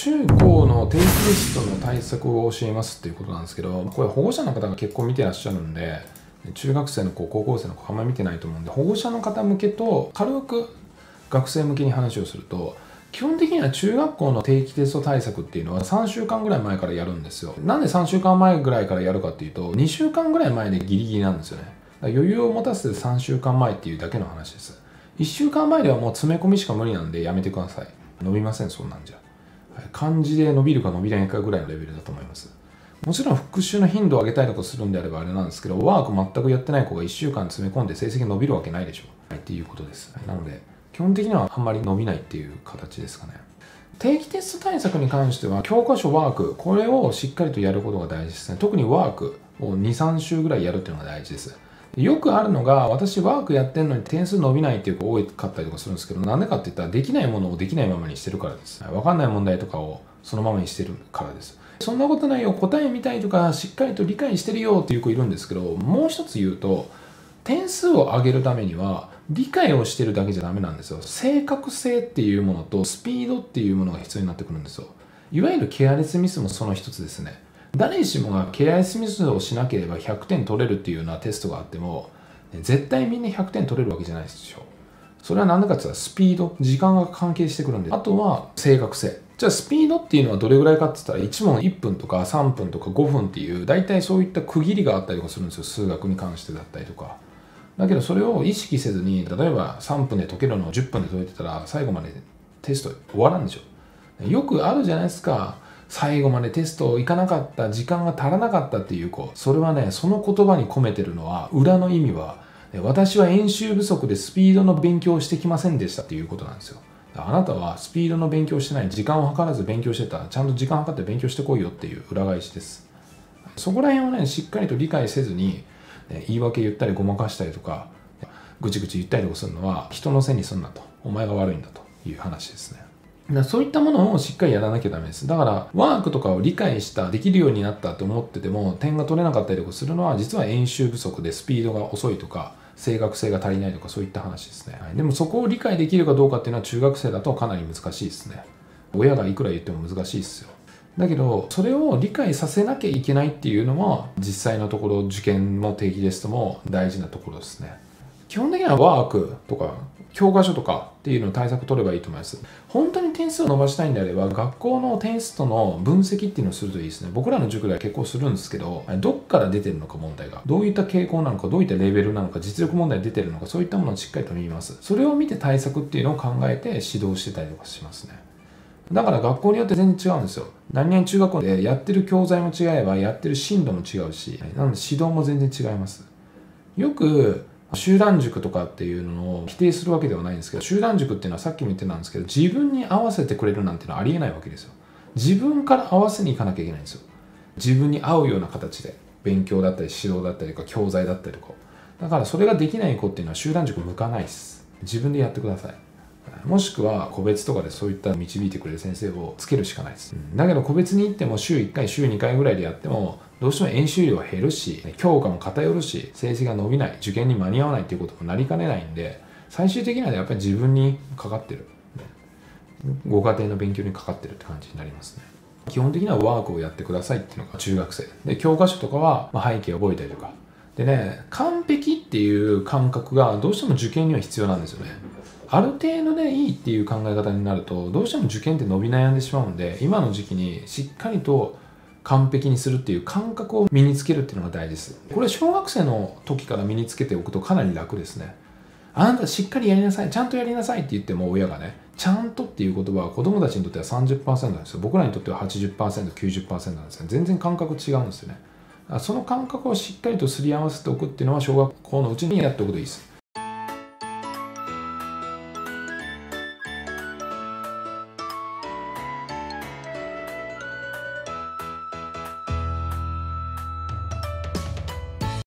中高の定期テストの対策を教えますっていうことなんですけど、これ保護者の方が結構見てらっしゃるんで、中学生の子、高校生の子あんまり見てないと思うんで、保護者の方向けと軽く学生向けに話をすると、基本的には中学校の定期テスト対策っていうのは3週間ぐらい前からやるんですよ。なんで3週間前ぐらいからやるかっていうと、2週間ぐらい前でギリギリなんですよね。だから余裕を持たせて3週間前っていうだけの話です。1週間前ではもう詰め込みしか無理なんでやめてください。伸びません、そんなんじゃ。漢字で伸びるか伸びないかぐらいのレベルだと思います。もちろん復習の頻度を上げたいとかするんであればあれなんですけど、ワーク全くやってない子が1週間詰め込んで成績伸びるわけないでしょ。っていうことです。なので、基本的にはあんまり伸びないっていう形ですかね。定期テスト対策に関しては、教科書ワーク、これをしっかりとやることが大事ですね。特にワークを2、3週ぐらいやるっていうのが大事です。よくあるのが、私ワークやってんのに点数伸びないっていう子多かったりとかするんですけど、なんでかって言ったらできないものをできないままにしてるからです。わかんない問題とかをそのままにしてるからです。そんなことないよ、答え見たいとかしっかりと理解してるよっていう子いるんですけど、もう一つ言うと、点数を上げるためには理解をしてるだけじゃダメなんですよ。正確性っていうものとスピードっていうものが必要になってくるんですよ。いわゆるケアレスミスもその一つですね。誰しもがケアレスミスをしなければ100点取れるっていうようなテストがあっても、絶対みんな100点取れるわけじゃないですよ。それは何でかって言ったらスピード、時間が関係してくるんで、あとは正確性。じゃあスピードっていうのはどれぐらいかって言ったら1問1分とか3分とか5分っていう大体そういった区切りがあったりとかするんですよ。数学に関してだったりとか。だけどそれを意識せずに、例えば3分で解けるのを10分で解いてたら最後までテスト終わらんでしょ。よくあるじゃないですか。最後までテスト行かなかった、時間が足らなかったっていう子。それはね、その言葉に込めてるのは、裏の意味は、私は演習不足でスピードの勉強をしてきませんでしたっていうことなんですよ。あなたはスピードの勉強してない、時間を計らず勉強してたら、ちゃんと時間を計って勉強してこいよっていう裏返しです。そこら辺をね、しっかりと理解せずに、言い訳言ったりごまかしたりとか、ぐちぐち言ったりとかするのは、人のせいにすんなと。お前が悪いんだという話ですね。そういったものをしっかりやらなきゃダメです。だから、ワークとかを理解した、できるようになったと思ってても、点が取れなかったりとかするのは、実は演習不足でスピードが遅いとか、正確性が足りないとか、そういった話ですね。でもそこを理解できるかどうかっていうのは、中学生だとかなり難しいですね。親がいくら言っても難しいですよ。だけど、それを理解させなきゃいけないっていうのは、実際のところ、受験も定期テストも大事なところですね。基本的にはワークとか、教科書とかっていうのを対策取ればいいと思います。本当に点数を伸ばしたいんであれば、学校のテストの分析っていうのをするといいですね。僕らの塾では結構するんですけど、どっから出てるのか問題が、どういった傾向なのか、どういったレベルなのか、実力問題出てるのか、そういったものをしっかりと見ます。それを見て対策っていうのを考えて指導してたりとかしますね。だから学校によって全然違うんですよ。何々中学校でやってる教材も違えば、やってる進度も違うし、なので指導も全然違います。よく、集団塾とかっていうのを否定するわけではないんですけど、集団塾っていうのはさっきも言ってたんですけど、自分に合わせてくれるなんていうのはありえないわけですよ。自分から合わせに行かなきゃいけないんですよ。自分に合うような形で、勉強だったり指導だったりとか教材だったりとか。だからそれができない子っていうのは集団塾向かないです。自分でやってください。もしくは個別とかでそういった導いてくれる先生をつけるしかないです。だけど個別に行っても週1回、週2回ぐらいでやっても、どうしても演習量は減るし、教科も偏るし、成績が伸びない、受験に間に合わないっていうこともなりかねないんで、最終的にはやっぱり自分にかかってる。ご家庭の勉強にかかってるって感じになりますね。基本的にはワークをやってくださいっていうのが中学生。で、教科書とかは背景を覚えたりとか。でね、完璧っていう感覚がどうしても受験には必要なんですよね。ある程度でいいっていう考え方になると、どうしても受験って伸び悩んでしまうんで、今の時期にしっかりと完璧にするっていう感覚を身につけるっていうのが大事です。これ小学生の時から身につけておくとかなり楽ですね。あなたしっかりやりなさい、ちゃんとやりなさいって言っても親がね、ちゃんとっていう言葉は子供たちにとっては 30% なんですよ。僕らにとっては 80%、90% なんですよ。全然感覚違うんですよね。その感覚をしっかりとすり合わせておくっていうのは小学校のうちにやっておくといいです。